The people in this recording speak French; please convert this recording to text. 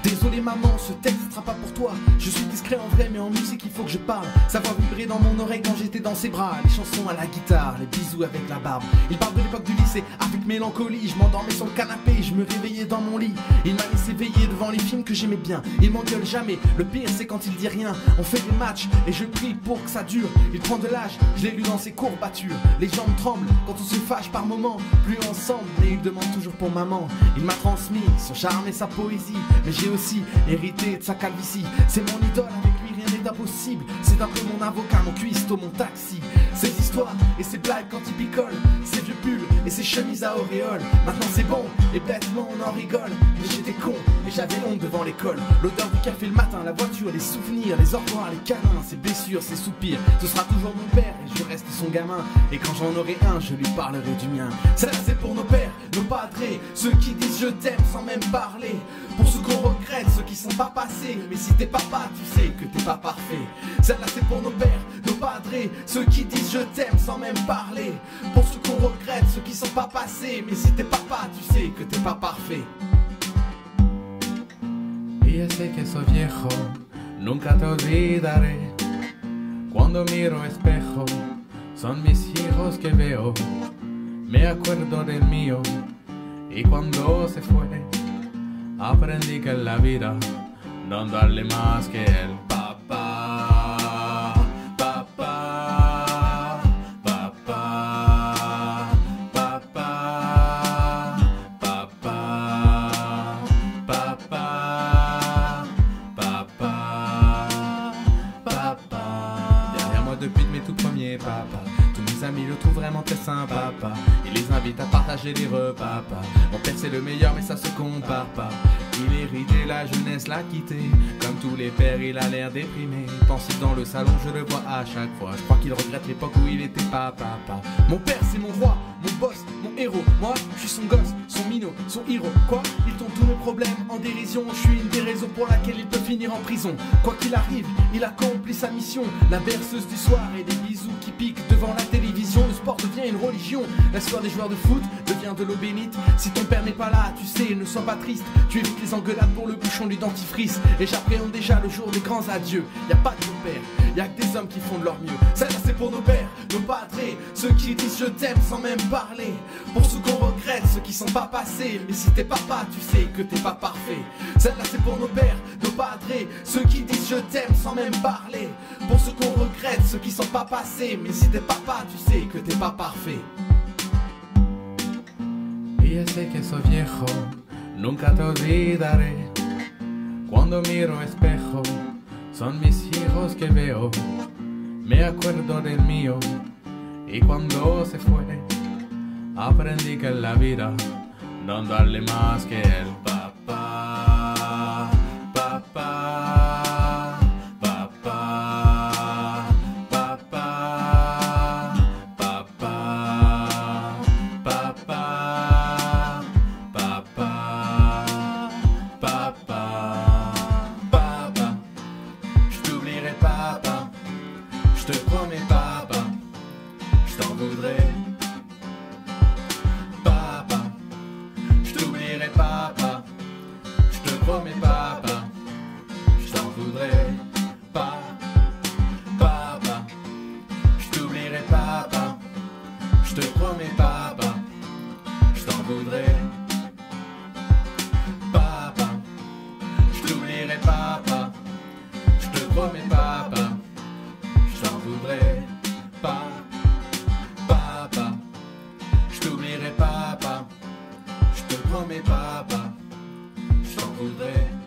Désolé maman, ce texte sera pas pour toi. Je suis discret en vrai mais en musique il faut que je parle. Ça va vibrer dans mon oreille quand j'étais dans ses bras. Les chansons à la guitare, les bisous avec la barbe. Il parle de l'époque du lycée avec mélancolie. Je m'endormais sur le canapé, je me réveillais dans mon lit. Il m'a laissé veiller devant les films que j'aimais bien. Il m'engueule jamais, le pire c'est quand il dit rien. On fait des matchs et je prie pour que ça dure. Il prend de l'âge, je l'ai lu dans ses courbatures. Les jambes tremblent quand on se fâche par moments. Plus ensemble, mais il demande toujours pour maman. Il m'a transmis son charme et sa poésie, mais j'ai aussi hérité de sa calvitie. C'est mon idole, avec lui rien n'est impossible. C'est un peu mon avocat, mon cuistot, mon taxi. Ses histoires et ses blagues quand il picole, ses vieux pulls et ses chemises à auréole. Maintenant c'est bon, et bêtement on en rigole. Mais j'étais con et j'avais honte devant l'école. L'odeur du café le matin, la voiture, les souvenirs, les au revoir, les câlins, ses blessures, ses soupirs. Ce sera toujours mon père et je reste son gamin. Et quand j'en aurai un, je lui parlerai du mien. Ça c'est pour nos pères, nos padrés, ceux qui disent je t'aime sans même parler. Pour ceux qu'on regrette, ceux qui sont pas passés. Mais si t'es papa, tu sais que t'es pas parfait. Celle-là c'est pour nos pères, nos padrés, ceux qui disent je t'aime sans même parler. Pour ceux qu'on regrette, ceux qui sont pas passés. Mais si t'es papa, tu sais que t'es pas parfait. Y ya sé que soy viejo, nunca te olvidaré. Cuando miro espejo, son mis hijos que veo. Me acuerdo del mío, y cuando se fue, aprendí que en la vida no darle más que el papá, papá, papá, papá, papá, papá, papá, papá. Derrière moi depuis de mes tout premiers papas. Tous mes amis le trouvent vraiment très sympa, papa. Il les invite à partager les repas, papa. Mon père c'est le meilleur mais ça se compare pas. Il héritait la jeunesse, l'a quitté. Comme tous les pères, il a l'air déprimé. Pensif dans le salon, je le vois à chaque fois. Je crois qu'il regrette l'époque où il était pas papa. Mon père c'est mon roi, mon boss, mon héros. Moi, je suis son gosse, son minot, son héros. Quoi? Il tourne tous mes problèmes en dérision. Je suis une des raisons pour laquelle il peut finir en prison. Quoi qu'il arrive, il accomplit sa mission. La berceuse du soir et des bisous qui piquent devant la télévision. Le sport devient une religion. La sueur des joueurs de foot devient de l'eau bénite. Si ton père n'est pas là, tu sais, ne sois pas triste. Tu évites les engueulades pour le bouchon du dentifrice. Et j'appréhende déjà le jour des grands adieux. Y a pas de ton père, y a que des hommes qui font de leur mieux. Celle-là c'est pour nos pères, nos padrés, ceux qui disent je t'aime sans même parler. Pour ceux qu'on regrette, ceux qui sont pas passés. Mais si t'es papa, tu sais que t'es pas parfait. Celle-là c'est pour nos pères, nos padrés, ceux qui disent je t'aime sans même parler. Pour ceux qu'on regrette, ceux qui sont pas passés. Mais si t'es papa, tu sais que t'es pas parfait. Y ya sé que soy viejo, nunca te olvidaré. Cuando miro espejo, son mis hijos que veo. Me acuerdo del mío, y cuando se fue, aprendí que en la vida no darle más que el papá, papá, papá, papá, papá, papá, papá, papá, papa. Je t'oublierai papa, je te promets papa, je t'en voudrais. Papa, je t'oublierai papa, je te promets papa, je t'en voudrais pas. Papa, je t'oublierai papa, je te promets papa, je t'en voudrais. Papa, je t'oublierai papa, je te promets papa, je t'en voudrais pas. Papa, je t'oublierai papa, je te promets papa, je t'en voudrais.